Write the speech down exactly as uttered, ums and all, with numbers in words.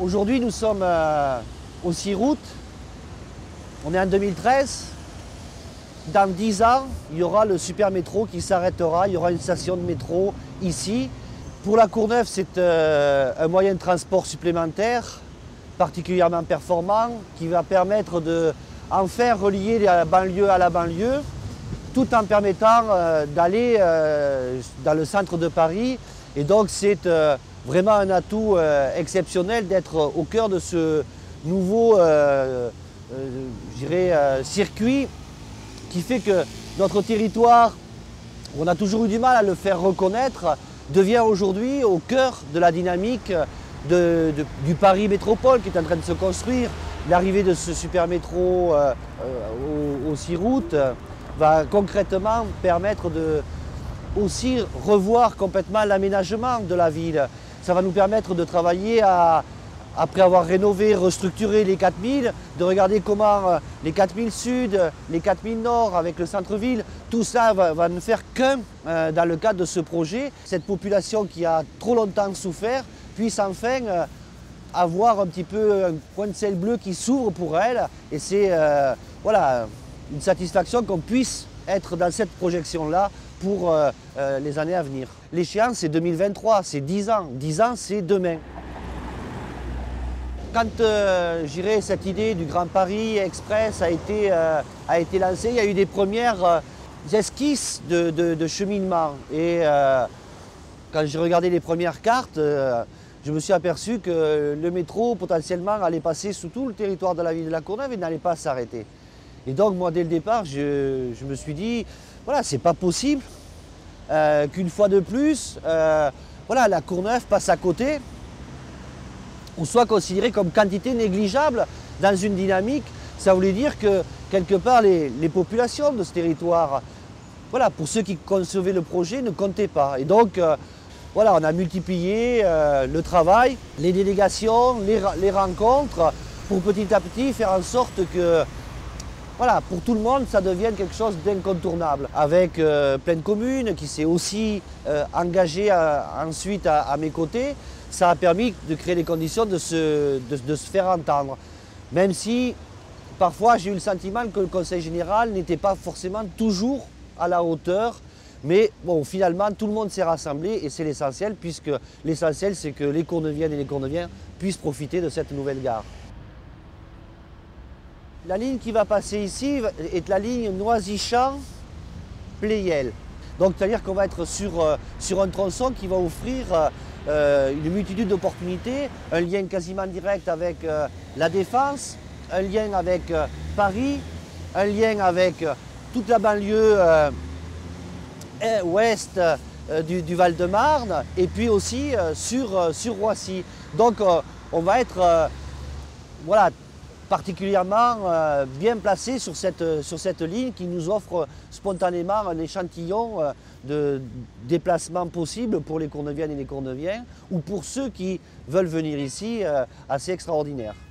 Aujourd'hui, nous sommes euh, aux six routes. On est en deux mille treize. Dans dix ans, il y aura le super métro qui s'arrêtera. Il y aura une station de métro ici. Pour la Courneuve, c'est euh, un moyen de transport supplémentaire, particulièrement performant, qui va permettre de enfin relier la banlieue à la banlieue, tout en permettant euh, d'aller euh, dans le centre de Paris. Et donc c'est euh, vraiment un atout euh, exceptionnel d'être au cœur de ce nouveau euh, euh, je dirais, euh, circuit qui fait que notre territoire, on a toujours eu du mal à le faire reconnaître, devient aujourd'hui au cœur de la dynamique de, de, du Paris Métropole qui est en train de se construire. L'arrivée de ce super métro euh, euh, aux, aux six routes va concrètement permettre de aussi revoir complètement l'aménagement de la ville. Ça va nous permettre de travailler à, après avoir rénové, restructuré les quatre mille, de regarder comment les quatre mille sud, les quatre mille nord avec le centre-ville, tout ça va, va ne faire qu'un euh, dans le cadre de ce projet. Cette population qui a trop longtemps souffert puisse enfin euh, avoir un petit peu un coin de ciel bleu qui s'ouvre pour elle. Et c'est euh, voilà, une satisfaction qu'on puisse être dans cette projection-là pour euh, euh, les années à venir. L'échéance, c'est deux mille vingt-trois, c'est dix ans. dix ans, c'est demain. Quand euh, j'irai, cette idée du Grand Paris Express a été, euh, a été lancée, il y a eu des premières euh, esquisses de, de, de cheminement. Et euh, quand j'ai regardé les premières cartes, euh, je me suis aperçu que le métro, potentiellement, allait passer sous tout le territoire de la ville de la Courneuve et n'allait pas s'arrêter. Et donc, moi, dès le départ, je, je me suis dit, voilà, c'est pas possible euh, qu'une fois de plus, euh, voilà, la Courneuve passe à côté ou soit considérée comme quantité négligeable dans une dynamique. Ça voulait dire que, quelque part, les, les populations de ce territoire, voilà, pour ceux qui concevaient le projet, ne comptaient pas. Et donc, euh, voilà, on a multiplié euh, le travail, les délégations, les, les rencontres, pour petit à petit faire en sorte que, voilà, pour tout le monde, ça devienne quelque chose d'incontournable. Avec euh, Pleine Commune qui s'est aussi euh, engagé à, ensuite à, à mes côtés, ça a permis de créer les conditions de se, de, de se faire entendre. Même si, parfois, j'ai eu le sentiment que le Conseil général n'était pas forcément toujours à la hauteur. Mais bon, finalement, tout le monde s'est rassemblé et c'est l'essentiel, puisque l'essentiel, c'est que les Courneuviennes et les Courneuviens puissent profiter de cette nouvelle gare. La ligne qui va passer ici est la ligne Noisy-Champs-Pleyel. Donc, c'est-à-dire qu'on va être sur, euh, sur un tronçon qui va offrir euh, une multitude d'opportunités, un lien quasiment direct avec euh, la Défense, un lien avec euh, Paris, un lien avec euh, toute la banlieue euh, ouest euh, du, du Val-de-Marne et puis aussi euh, sur, euh, sur Roissy. Donc, euh, on va être euh, voilà, particulièrement euh, bien placé sur cette, sur cette ligne qui nous offre spontanément un échantillon euh, de déplacements possibles pour les Courneuviennes et les Courneuviens ou pour ceux qui veulent venir ici, euh, assez extraordinaire.